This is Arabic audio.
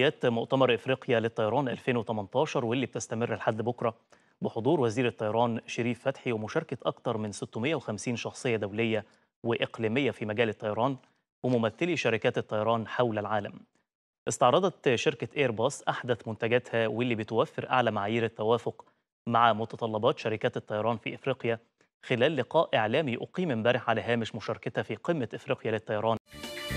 فعاليات مؤتمر إفريقيا للطيران 2018 واللي بتستمر لحد بكرة بحضور وزير الطيران شريف فتحي ومشاركة أكثر من 650 شخصية دولية وإقليمية في مجال الطيران وممثلي شركات الطيران حول العالم. استعرضت شركة إيرباص أحدث منتجاتها واللي بتوفر أعلى معايير التوافق مع متطلبات شركات الطيران في إفريقيا خلال لقاء إعلامي أقيم امبارح على هامش مشاركتها في قمة إفريقيا للطيران.